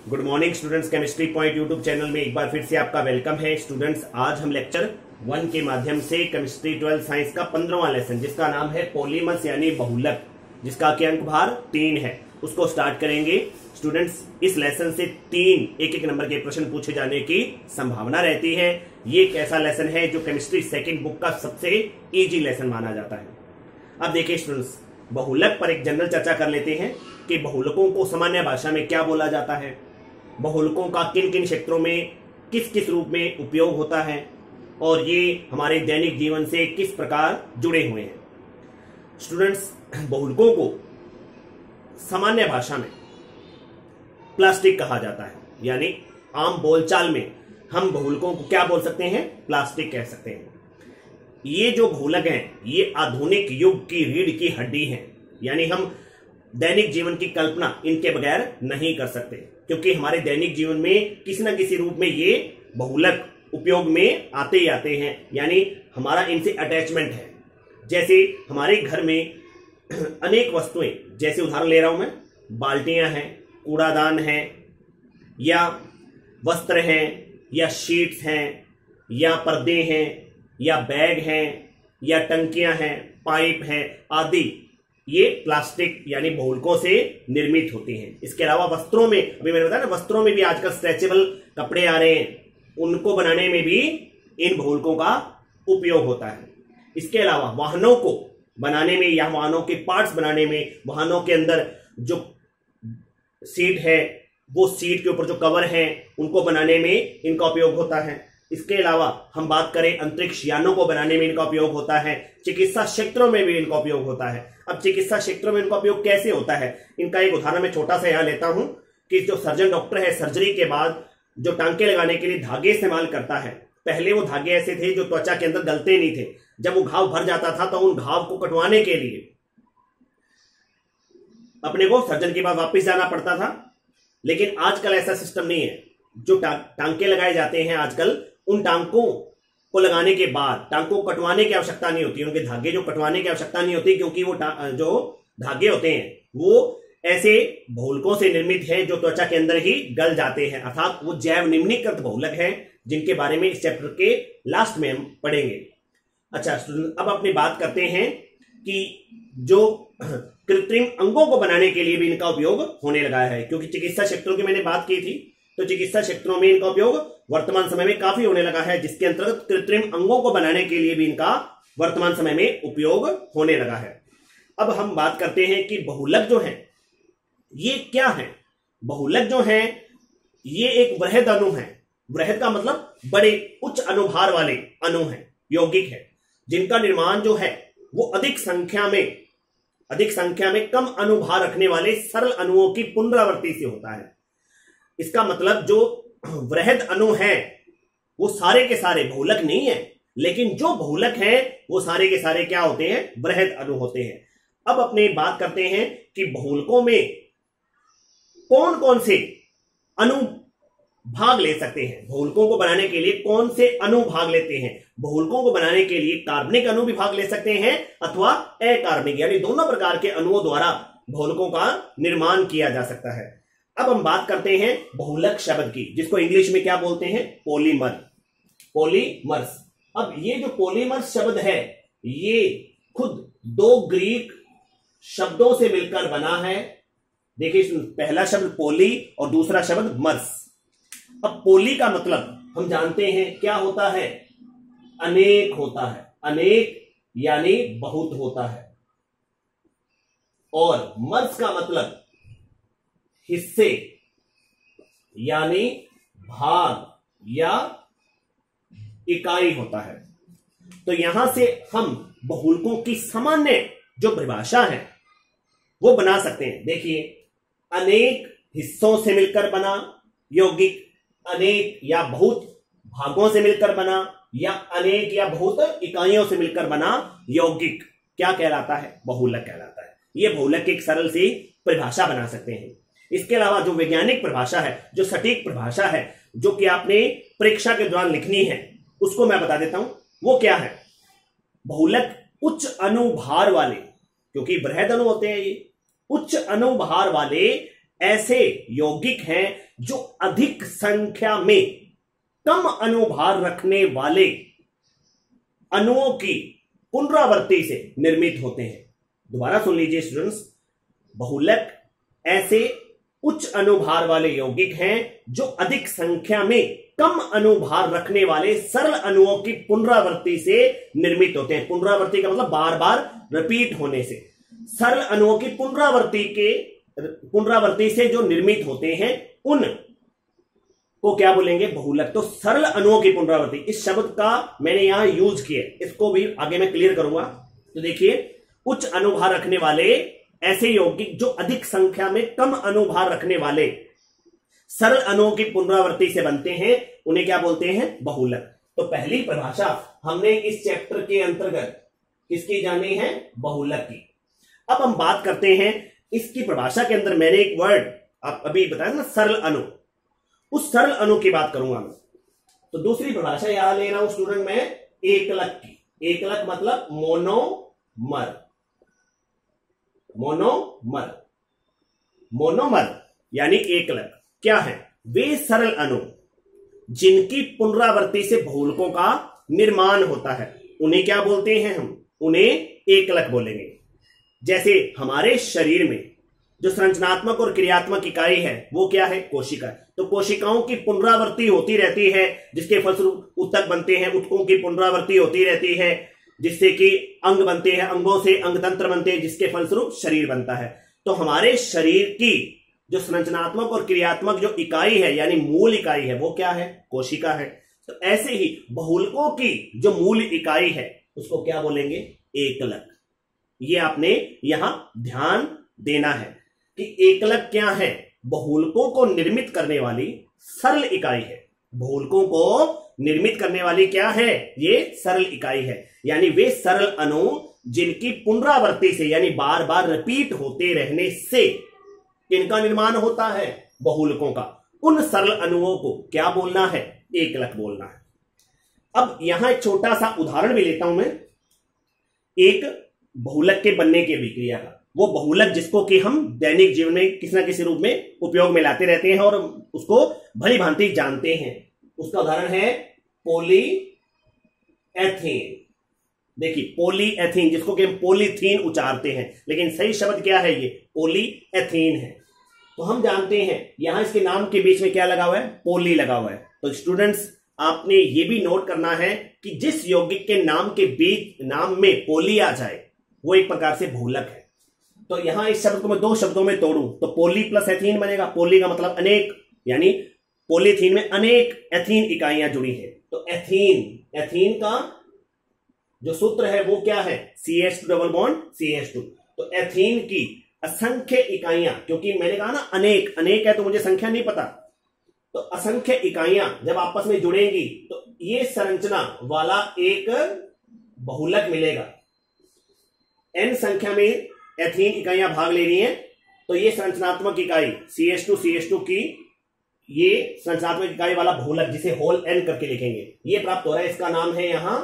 Good morning students, chemistry point YouTube channel में एक बार फिर से आपका वेलकम है। स्टूडेंट्स, आज हम लेक्चर 1 के माध्यम से केमिस्ट्री 12 साइंस का 15वां लेसन, जिसका नाम है पॉलीमर्स यानी बहुलक, जिसका कि अंक भार 3 है, उसको स्टार्ट करेंगे। स्टूडेंट्स, इस लेसन से 3 एक नंबर के प्रश्न पूछे जाने की संभावना रहती है। ये एक ऐसा लेसन है जो केमिस्ट्री सेकेंड बुक का सबसे इजी लेसन माना जाता है। अब देखिए स्टूडेंट्स, बहुलक पर एक जनरल चर्चा कर लेते हैं कि बहुलकों को सामान्य भाषा में क्या बोला जाता है, बहुलकों का किन किन क्षेत्रों में किस किस रूप में उपयोग होता है और ये हमारे दैनिक जीवन से किस प्रकार जुड़े हुए हैं। स्टूडेंट्स, बहुलकों को सामान्य भाषा में प्लास्टिक कहा जाता है, यानी आम बोलचाल में हम बहुलकों को क्या बोल सकते हैं, प्लास्टिक कह सकते हैं। ये जो बहुलक हैं ये आधुनिक युग की रीढ़ की हड्डी हैं, यानी हम दैनिक जीवन की कल्पना इनके बगैर नहीं कर सकते, क्योंकि हमारे दैनिक जीवन में किसी न किसी रूप में ये बहुलक उपयोग में आते ही आते हैं, यानी हमारा इनसे अटैचमेंट है। जैसे हमारे घर में अनेक वस्तुएं, जैसे उदाहरण ले रहा हूं मैं, बाल्टियां हैं, कूड़ादान है, या वस्त्र हैं, या शीट्स हैं, या पर्दे हैं, या बैग हैं, या टंकियां हैं, पाइप हैं आदि, ये प्लास्टिक यानी बहुलकों से निर्मित होती हैं। इसके अलावा वस्त्रों में, अभी मैंने बताया ना, वस्त्रों में भी आजकल स्ट्रेचेबल कपड़े आ रहे हैं, उनको बनाने में भी इन बहुलकों का उपयोग होता है। इसके अलावा वाहनों को बनाने में या वाहनों के पार्ट्स बनाने में, वाहनों के अंदर जो सीट है, वो सीट के ऊपर जो कवर है, उनको बनाने में इनका उपयोग होता है। इसके अलावा हम बात करें अंतरिक्ष यानों को बनाने में इनका उपयोग होता है। चिकित्सा क्षेत्रों में भी इनका उपयोग होता है। अब चिकित्सा क्षेत्रों में इनका उपयोग कैसे होता है, इनका एक उदाहरण मैं छोटा सा यहां लेता हूं कि जो सर्जन डॉक्टर है, सर्जरी के बाद जो टांके लगाने के लिए धागे इस्तेमाल करता है, पहले वो धागे ऐसे थे जो त्वचा के अंदर गलते नहीं थे। जब वो घाव भर जाता था तो उन घाव को कटवाने के लिए अपने को सर्जन के पास वापस जाना पड़ता था। लेकिन आजकल ऐसा सिस्टम नहीं है। जो टांके लगाए जाते हैं आजकल, उन टांकों को लगाने के बाद टांकों को कटवाने की आवश्यकता नहीं होती, उनके धागे जो कटवाने की आवश्यकता नहीं होती, क्योंकि वो जो धागे होते हैं वो ऐसे बहुलकों से निर्मित हैं जो त्वचा के अंदर ही गल जाते हैं, अर्थात वो जैव निम्नीकृत बहुलक हैं, जिनके बारे में इस चैप्टर के लास्ट में हम पढ़ेंगे। अच्छा स्टूडेंट, अब अपनी बात करते हैं कि जो कृत्रिम अंगों को बनाने के लिए भी इनका उपयोग होने लगा है, क्योंकि चिकित्सा क्षेत्रों की मैंने बात की थी, तो चिकित्सा क्षेत्रों में इनका उपयोग वर्तमान समय में काफी होने लगा है, जिसके अंतर्गत कृत्रिम अंगों को बनाने के लिए भी इनका वर्तमान समय में उपयोग होने लगा है। अब हम बात करते हैं कि बहुलक जो है ये क्या है। बहुलक जो है ये एक वृहद अणु है। वृहद का मतलब बड़े, उच्च अनुभार वाले अणु है, यौगिक है, जिनका निर्माण जो है वो अधिक संख्या में कम अनुभार रखने वाले सरल अणुओं की पुनरावृत्ति से होता है। इसका मतलब जो वृहद अणु है वो सारे के सारे बहुलक नहीं है, लेकिन जो बहुलक हैं वो सारे के सारे क्या होते हैं, वृहद अणु होते हैं। अब अपने बात करते हैं कि बहुलकों में कौन कौन से अणु भाग ले सकते हैं। बहुलकों को बनाने के लिए कौन से अणु भाग लेते हैं। बहुलकों को बनाने के लिए कार्बनिक अणु भी भाग ले सकते हैं अथवा अकार्बनिक, यानी दोनों प्रकार के अणुओं द्वारा बहुलकों का निर्माण किया जा सकता है। अब हम बात करते हैं बहुलक शब्द की, जिसको इंग्लिश में क्या बोलते हैं, पॉलीमर, पॉलीमर्स। अब ये जो पॉलीमर्स शब्द है ये खुद 2 ग्रीक शब्दों से मिलकर बना है। देखिए, पहला शब्द पोली और दूसरा शब्द मर्स। अब पोली का मतलब हम जानते हैं क्या होता है, अनेक होता है, अनेक यानी बहुत होता है, और मर्स का मतलब हिस्से यानी भाग या इकाई होता है। तो यहां से हम बहुलकों की सामान्य जो परिभाषा है वो बना सकते हैं। देखिए, अनेक हिस्सों से मिलकर बना यौगिक, अनेक या बहुत भागों से मिलकर बना, या अनेक या बहुत इकाइयों से मिलकर बना यौगिक क्या कहलाता है, बहुलक कहलाता है। यह बहुलक की एक सरल सी परिभाषा बना सकते हैं। इसके अलावा जो वैज्ञानिक परिभाषा है, जो सटीक परिभाषा है, जो कि आपने परीक्षा के दौरान लिखनी है, उसको मैं बता देता हूं। वो क्या है, बहुलक उच्च अनुभार वाले, क्योंकि बृहद अणु होते हैं ये, उच्च अनुभार वाले ऐसे यौगिक हैं जो अधिक संख्या में कम अणुभार रखने वाले अणुओं की पुनरावृत्ति से निर्मित होते हैं। दोबारा सुन लीजिए स्टूडेंट्स, बहुलक ऐसे उच्च अणुभार वाले यौगिक हैं जो अधिक संख्या में कम अणुभार रखने वाले सरल अणुओं की पुनरावृत्ति से निर्मित होते हैं। पुनरावृत्ति का मतलब बार बार रिपीट होने से। सरल अणुओं की पुनरावृत्ति से जो निर्मित होते हैं उन को क्या बोलेंगे? बहुलक। तो सरल अणुओं की पुनरावृत्ति, इस शब्द का मैंने यहां यूज किया, इसको भी आगे मैं क्लियर करूंगा। तो देखिए, उच्च अणुभार रखने वाले ऐसे यौगिक जो अधिक संख्या में कम अणुभार रखने वाले सरल अणुओं की पुनरावृत्ति से बनते हैं, उन्हें क्या बोलते हैं? बहुलक। तो पहली परिभाषा हमने इस चैप्टर के अंतर्गत किसकी जानी है? बहुलक की। अब हम बात करते हैं इसकी परिभाषा के अंदर मैंने एक वर्ड आप अभी बताया ना, सरल अणु, उस सरल अणु की बात करूंगा मैं। तो दूसरी परिभाषा यहां ले रहा हूं स्टूडेंट मैं एकलक की। एकलक मतलब मोनोमर। मोनोमर, मोनोमर यानी एकलक क्या है? वे सरल अणु जिनकी पुनरावृत्ति से बहुलकों का निर्माण होता है, उन्हें क्या बोलते हैं? हम उन्हें एकलक बोलेंगे। जैसे हमारे शरीर में जो संरचनात्मक और क्रियात्मक इकाई है वो क्या है? कोशिका। तो कोशिकाओं की पुनरावृत्ति होती रहती है, जिसके फलस्वरूप ऊतक बनते हैं, ऊतकों की पुनरावृत्ति होती रहती है, जिससे कि अंग बनते हैं, अंगों से अंगतंत्र बनते हैं, जिसके फलस्वरूप शरीर बनता है। तो हमारे शरीर की जो संरचनात्मक और क्रियात्मक जो इकाई है, यानी मूल इकाई है, वो क्या है? कोशिका है। तो ऐसे ही बहुलकों की जो मूल इकाई है उसको क्या बोलेंगे? एकलक। ये आपने यहां ध्यान देना है कि एकलक क्या है? बहुलकों को निर्मित करने वाली सरल इकाई है। बहुलकों को निर्मित करने वाली क्या है? ये सरल इकाई है। यानी वे सरल अणु जिनकी पुनरावृत्ति से, यानी बार बार रिपीट होते रहने से किनका निर्माण होता है? बहुलकों का। उन सरल अणुओं को क्या बोलना है? एकलक बोलना है। अब यहां एक छोटा सा उदाहरण भी लेता हूं मैं, एक बहुलक के बनने की अभिक्रिया का। वो बहुलक जिसको कि हम दैनिक जीवन में किसी न किसी रूप में उपयोग में लाते रहते हैं और उसको भली भांति जानते हैं। उसका उदाहरण है पॉलीएथीन। देखिए, पॉलीएथीन, जिसको कि हम पॉलीथीन उच्चारते हैं, लेकिन सही शब्द क्या है? ये पॉलीएथीन है। तो हम जानते हैं यहां इसके नाम के बीच में क्या लगा हुआ है? पॉली लगा हुआ है। तो स्टूडेंट्स, आपने ये भी नोट करना है कि जिस यौगिक के नाम के बीच नाम में पॉली आ जाए वो एक प्रकार से बहुलक है। तो यहां इस शब्द को मैं दो शब्दों में तोड़ूं तो पॉली प्लस एथीन बनेगा। पॉली का मतलब अनेक, यानी पॉलीथीन में अनेक एथीन इकाइयां जुड़ी है। तो एथीन, एथीन का जो सूत्र है वो क्या है? CH2 double bond CH2। तो एथीन की असंख्य इकाइयां, क्योंकि मैंने कहा ना अनेक, अनेक है तो मुझे संख्या नहीं पता, तो असंख्य इकाइयां जब आपस में जुड़ेंगी तो ये संरचना वाला एक बहुलक मिलेगा। n संख्या में एथीन इकाइयां भाग ले रही हैं, तो ये संरचनात्मक इकाई CH2 की ये संरचनात्मक इकाई वाला बहुलक, जिसे होल n करके लिखेंगे, ये प्राप्त हो रहा है। इसका नाम है यहां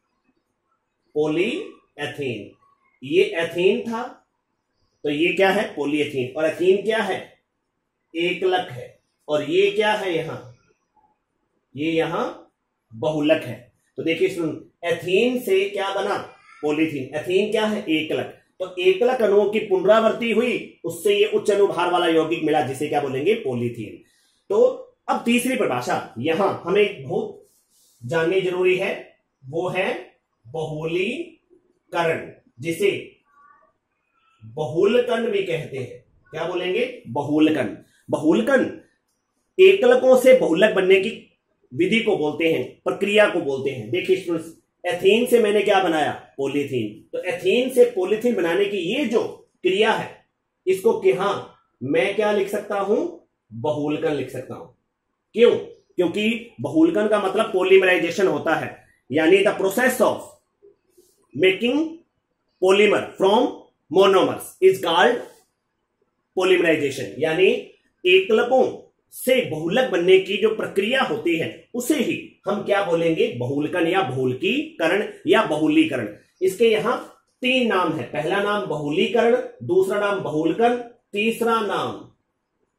पॉलीएथीन। ये एथीन था तो ये क्या है? पॉलीएथीन। और एथीन क्या है? एकलक है। और ये क्या है? ये यहां बहुलक है। तो देखिए सुन, एथीन से क्या बना? पॉलीथीन। एथीन क्या है? एकलक। तो एकलक अणुओं की पुनरावृत्ति हुई, उससे ये उच्च अणुभार वाला यौगिक मिला, जिसे क्या बोलेंगे? पॉलीथीन। तो अब तीसरी परिभाषा यहां हमें बहुत जाननी जरूरी है, वो है बहुलीकरण, जिसे बहुलकन भी कहते हैं। क्या बोलेंगे? बहुलकन। बहुलकन एकलकों से बहुलक बनने की विधि को बोलते हैं, प्रक्रिया को बोलते हैं। देखिए स्टूडेंट्स, एथीन से मैंने क्या बनाया? पॉलीथीन। तो एथीन से पॉलीथीन बनाने की ये जो क्रिया है, इसको क्या मैं क्या लिख सकता हूं? बहुलकन लिख सकता हूं। क्यों? क्योंकि बहुलकन का मतलब पॉलीमराइजेशन होता है, यानी the process of making polymer from monomers is called polymerisation. यानी एकलकों से बहुलक बनने की जो प्रक्रिया होती है उसे ही हम क्या बोलेंगे? बहुलकन या बहुलकीकरण या बहुलीकरण। इसके यहां तीन नाम है। पहला नाम बहुलीकरण, दूसरा नाम बहुलकन, तीसरा नाम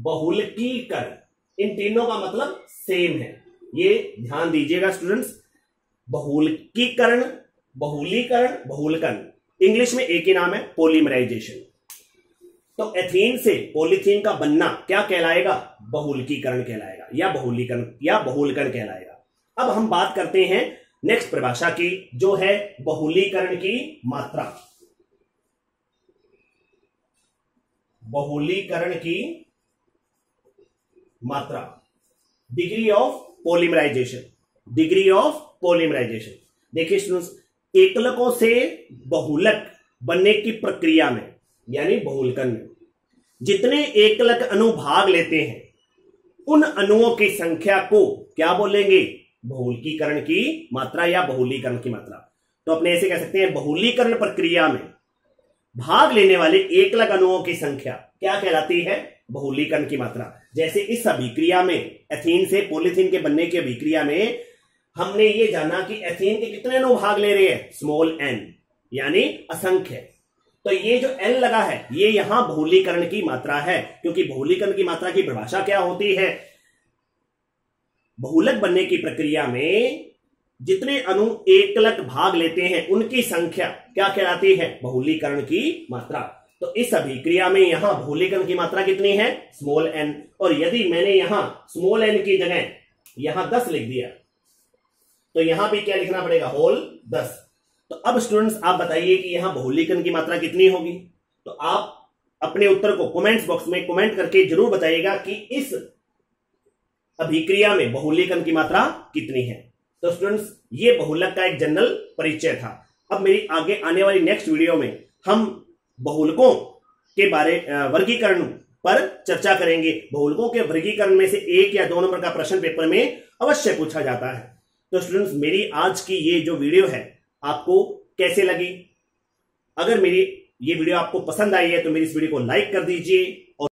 बहुलकीकरण, इन तीनों का मतलब सेम है, ये ध्यान दीजिएगा स्टूडेंट्स। बहुलकीकरण, बहुलीकरण, बहुलकन, इंग्लिश में एक ही नाम है, पॉलीमराइजेशन। तो एथीन से पॉलीथीन का बनना क्या कहलाएगा? बहुलकीकरण कहलाएगा, या बहुलीकरण या बहुलकन कहलाएगा। अब हम बात करते हैं नेक्स्ट परिभाषा की, जो है बहुलीकरण की मात्रा। बहुलीकरण की मात्रा, degree of polymerisation, degree of polymerisation. देखिए स्टूडेंट्स, एकलकों से बहुलक बनने की प्रक्रिया में, यानी बहुलकन में, जितने एकलक अणु भाग लेते हैं उन अणुओं की संख्या को क्या बोलेंगे? बहुलकीकरण की मात्रा या बहुलीकरण की मात्रा। तो अपने ऐसे कह सकते हैं, बहुलीकरण प्रक्रिया में भाग लेने वाले एकलक अणुओं की संख्या क्या कहलाती है? बहुलीकरण की मात्रा। जैसे इस अभिक्रिया में, एथीन से पॉलीथीन के बनने की अभिक्रिया में हमने ये जाना कि एथीन के कितने अणु भाग ले रहे हैं? स्मॉल एन, यानी असंख्य। तो ये जो एन लगा है, ये यहां बहुलीकरण की मात्रा है, क्योंकि बहुलीकरण की मात्रा की परिभाषा क्या होती है? बहुलक बनने की प्रक्रिया में जितने अणु एकलक भाग लेते हैं उनकी संख्या क्या कहलाती है? बहुलीकरण की मात्रा। तो इस अभिक्रिया में यहां बहुलीकरण की मात्रा कितनी है? Small N. और यदि मैंने यहां स्मॉल एन की जगह यहां 10 लिख दिया, तो यहां भी क्या लिखना पड़ेगा? होल 10। तो अब स्टूडेंट्स आप बताइए कि यहां बहुलीकरण की मात्रा कितनी होगी? तो आप अपने उत्तर को कमेंट्स बॉक्स में कमेंट करके जरूर बताइएगा कि इस अभिक्रिया में बहुलीकरण की मात्रा कितनी है। तो स्टूडेंट्स, ये बहुलक का एक जनरल परिचय था। अब मेरी आगे आने वाली नेक्स्ट वीडियो में हम बहुलकों के बारे वर्गीकरण पर चर्चा करेंगे। बहुलकों के वर्गीकरण में से 1 या 2 नंबर का प्रश्न पेपर में अवश्य पूछा जाता है। तो स्टूडेंट्स, मेरी आज की ये जो वीडियो है आपको कैसे लगी? अगर मेरी ये वीडियो आपको पसंद आई है तो मेरी इस वीडियो को लाइक कर दीजिए।